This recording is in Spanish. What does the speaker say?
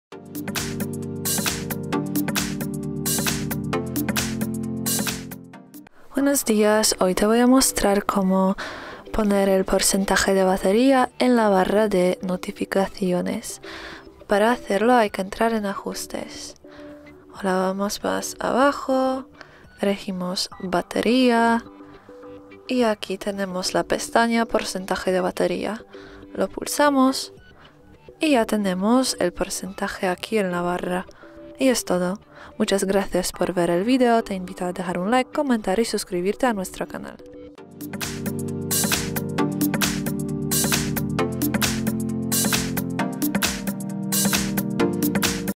Buenos días, hoy te voy a mostrar cómo poner el porcentaje de batería en la barra de notificaciones. Para hacerlo hay que entrar en ajustes. Ahora vamos más abajo, elegimos batería y aquí tenemos la pestaña porcentaje de batería. Lo pulsamos y ya tenemos el porcentaje aquí en la barra. Y es todo. Muchas gracias por ver el video, te invito a dejar un like, comentar y suscribirte a nuestro canal.